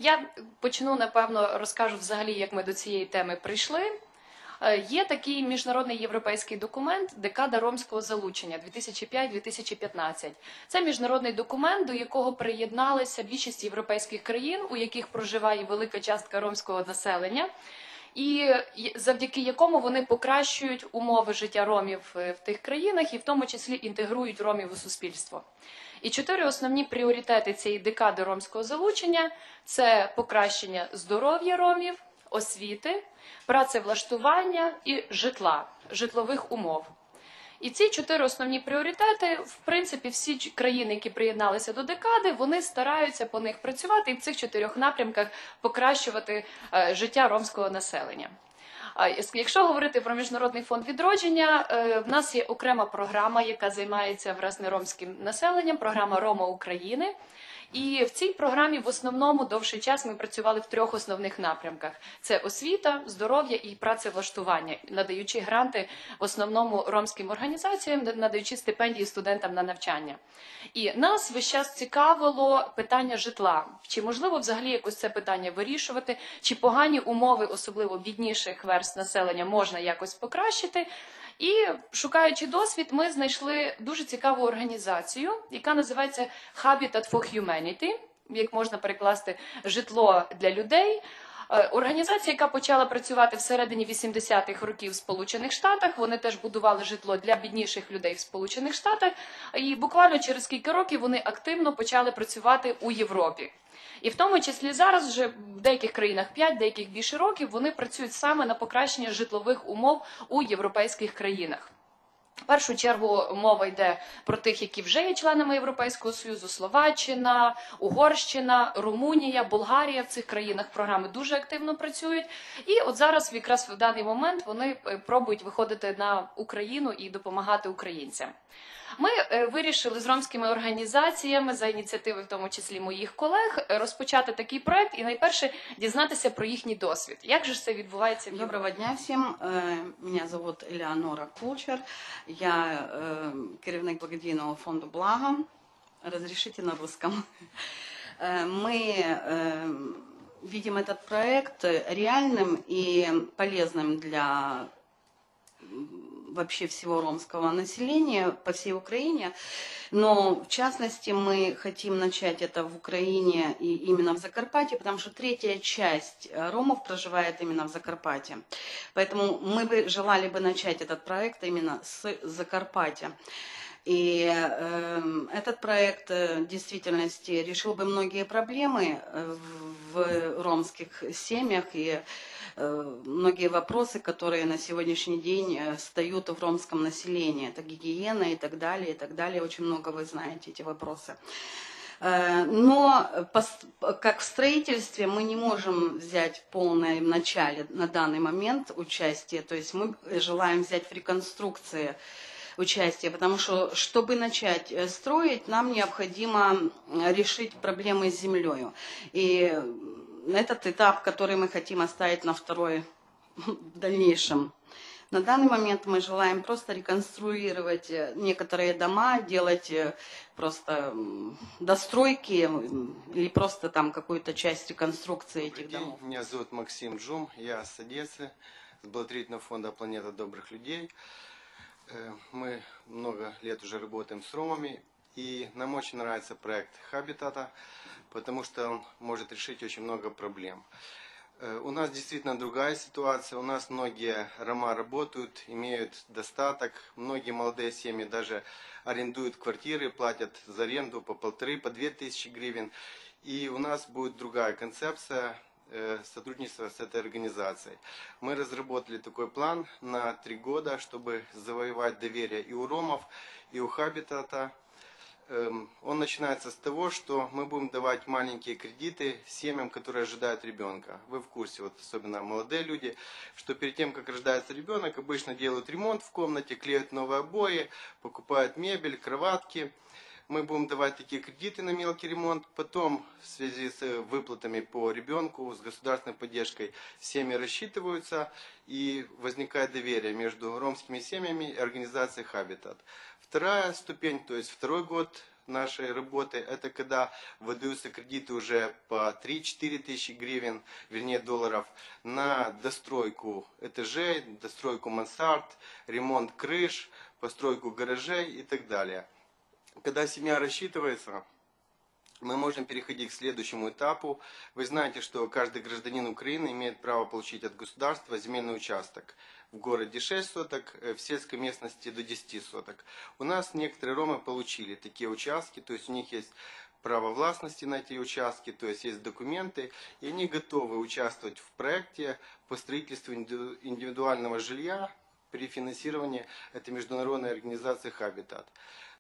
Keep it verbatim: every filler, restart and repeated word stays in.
Я почну, напевно, розкажу взагалі, як ми до цієї теми прийшли. Є такий міжнародний європейський документ «Декада ромського залучення» дві тисячі п'ятий - дві тисячі п'ятнадцятий. Це міжнародний документ, до якого приєдналися більшість європейських країн, у яких проживає велика частка ромського населення, і завдяки якому вони покращують умови життя ромів в тих країнах і в тому числі інтегрують ромів у суспільство. І чотири основні пріоритети цієї декади ромського залучення – це покращення здоров'я ромів, освіти, працевлаштування і житла, житлових умов. І ці чотири основні пріоритети, в принципі, всі країни, які приєдналися до декади, вони стараються по них працювати і в цих чотирьох напрямках покращувати життя ромського населення. Якщо говорити про Міжнародний фонд відродження, в нас є окрема програма, яка займається власне ромським населенням, програма «Рома України». І в цій програмі в основному довший час ми працювали в трьох основних напрямках. Це освіта, здоров'я і працевлаштування, надаючи гранти в основному ромським організаціям, надаючи стипендії студентам на навчання. І нас весь час цікавило питання житла. Чи можливо взагалі якось це питання вирішувати, чи погані умови, особливо бідніших верств населення, можна якось покращити. І, шукаючи досвід, ми знайшли дуже цікаву організацію, яка називається Habitat for Humanity, як можна перекласти «житло для людей». Організація, яка почала працювати всередині вісімдесятих років в Сполучених Штатах, вони теж будували житло для бідніших людей в Сполучених Штатах, і буквально через кілька років вони активно почали працювати у Європі. І в тому числі зараз вже в деяких країнах п'ять, деяких більше років, вони працюють саме на покращення житлових умов у європейських країнах. В першу чергу мова йде про тих, які вже є членами Європейського Союзу: Словаччина, Угорщина, Румунія, Болгарія. В цих країнах програми дуже активно працюють. І от зараз, якраз в даний момент, вони пробують виходити на Україну і допомагати українцям. Ми вирішили з ромськими організаціями, за ініціативи в тому числі моїх колег, розпочати такий проект і найперше дізнатися про їхній досвід. Як же це відбувається? Доброго дня всім. Мене звуть Елеонора Кучер. Я керівник благодійного фонду «Благо». Разрешите на русском. Мы видим этот проект реальным и полезным для вообще всего ромского населения по всей Украине, но в частности мы хотим начать это в Украине и именно в Закарпатье, потому что третья часть ромов проживает именно в Закарпатье. Поэтому мы бы желали бы начать этот проект именно с Закарпатья. И э, этот проект в действительности решил бы многие проблемы в ромских семьях и э, многие вопросы, которые на сегодняшний день встают в ромском населении. Это гигиена и так далее, и так далее. Очень много вы знаете эти вопросы. Но как в строительстве мы не можем взять в полном начале на данный момент участие, то есть мы желаем взять в реконструкции участие, потому что, чтобы начать строить, нам необходимо решить проблемы с землей. И этот этап, который мы хотим оставить на второй в дальнейшем. На данный момент мы желаем просто реконструировать некоторые дома, делать просто достройки или просто там какую-то часть реконструкции этих домов. Меня зовут Максим Джум, я с Одессы, с благотворительного фонда «Планета добрых людей». Мы много лет уже работаем с ромами, и нам очень нравится проект Хабитата, потому что он может решить очень много проблем. У нас действительно другая ситуация, у нас многие рома работают, имеют достаток, многие молодые семьи даже арендуют квартиры, платят за аренду по полторы, по две тысячи гривен, и у нас будет другая концепция сотрудничества с этой организацией. Мы разработали такой план на три года, чтобы завоевать доверие и у ромов, и у Хабитата. Он начинается с того, что мы будем давать маленькие кредиты семьям, которые ожидают ребенка. Вы в курсе, вот особенно молодые люди, что перед тем, как рождается ребенок, обычно делают ремонт в комнате, клеят новые обои, покупают мебель, кроватки. Мы будем давать такие кредиты на мелкий ремонт. Потом, в связи с выплатами по ребенку, с государственной поддержкой, семьи рассчитываются и возникает доверие между ромскими семьями и организацией Habitat. Вторая ступень, то есть второй год нашей работы, это когда выдаются кредиты уже по три-четыре тысячи гривен, вернее долларов, на достройку этажей, достройку мансард, ремонт крыш, постройку гаражей и так далее. Когда семья рассчитывается, мы можем переходить к следующему этапу. Вы знаете, что каждый гражданин Украины имеет право получить от государства земельный участок. В городе шесть соток, в сельской местности до десяти соток. У нас некоторые ромы получили такие участки, то есть у них есть право властности на эти участки, то есть есть документы, и они готовы участвовать в проекте по строительству индивидуального жилья при финансировании этой международной организации Habitat.